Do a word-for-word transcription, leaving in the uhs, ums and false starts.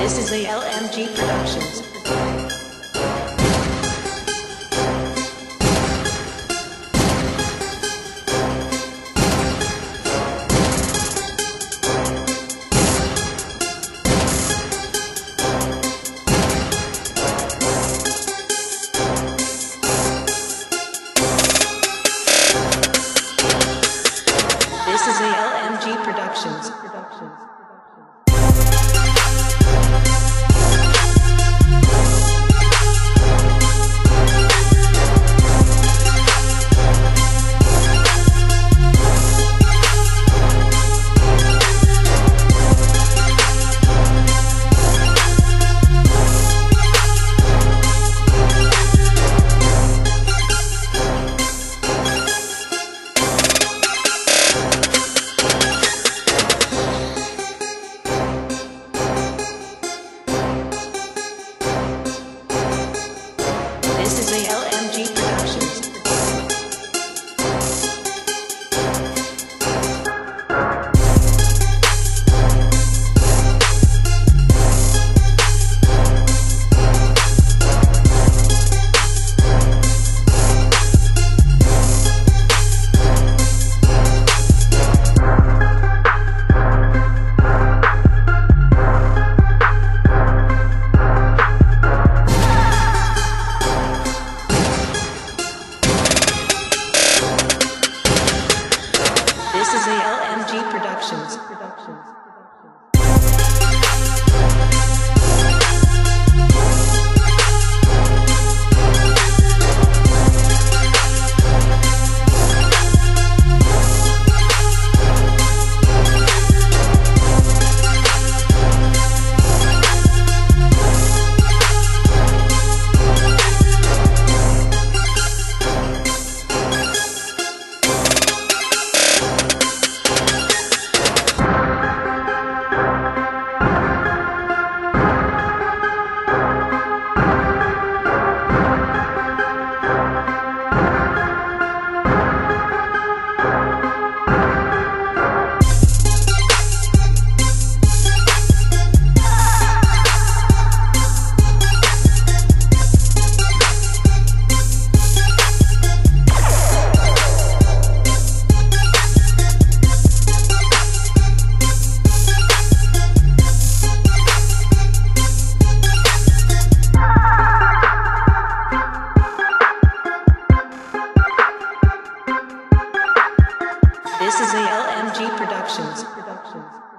This is a L M G Productions. This is a L M G Productions. Productions. This is a L M G Productions. This is a L M G Productions. Productions. This is a L M G Productions. Productions.